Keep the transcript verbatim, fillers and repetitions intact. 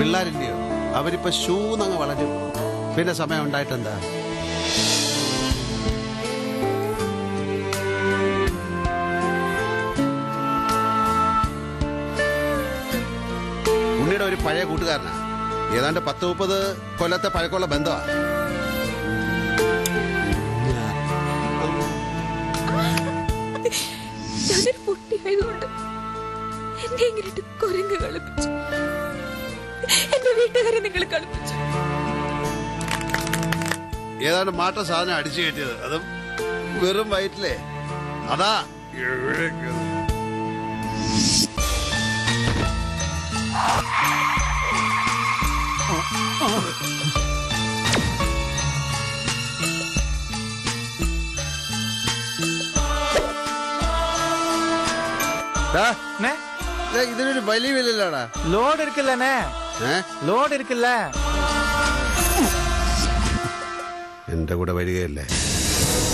പിള്ളേരില്ലയോ, അവരിപ്പോ ഷൂന്നങ്ങ് വളരും. പിന്നെ സമയം ഉണ്ടായിട്ടെന്താ? ഉണ്ണിയുടെ ഒരു പഴയ കൂട്ടുകാരനാ, ഏതാണ്ട് പത്ത് മുപ്പത് കൊല്ലത്തെ പഴക്കമുള്ള ബന്ധമാണ്. ഞാനൊരു കുട്ടിയായതുകൊണ്ട് എന്നെ ഇങ്ങനെ കുരങ്ങ് കളിപ്പിച്ചു. എന്റെ വീട്ടുകാരെ നിങ്ങൾ കളിപ്പിച്ചു. ഏതാണ്ട് മാട്ട സാധനം അടിച്ചു കയറ്റിയത്, അതും വെറും വയറ്റിലേ. അതാ ഇതിനൊരു വലിയ വിലയിലാടാ. ലോഡ് ഇരിക്കില്ലേ? ലോഡ് ഇരിക്കില്ല. എന്റെ കൂടെ വരികയല്ലേ?